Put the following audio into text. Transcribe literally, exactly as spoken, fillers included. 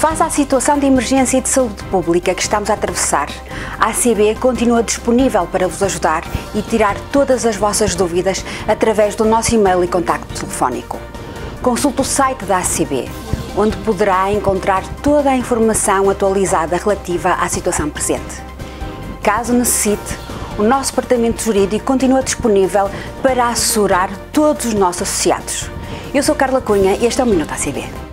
Face à situação de emergência e de saúde pública que estamos a atravessar, a A C B continua disponível para vos ajudar e tirar todas as vossas dúvidas através do nosso e-mail e contacto telefónico. Consulte o site da A C B, onde poderá encontrar toda a informação atualizada relativa à situação presente. Caso necessite, o nosso departamento jurídico continua disponível para assessorar todos os nossos associados. Eu sou Carla Cunha e este é o Minuto A C B.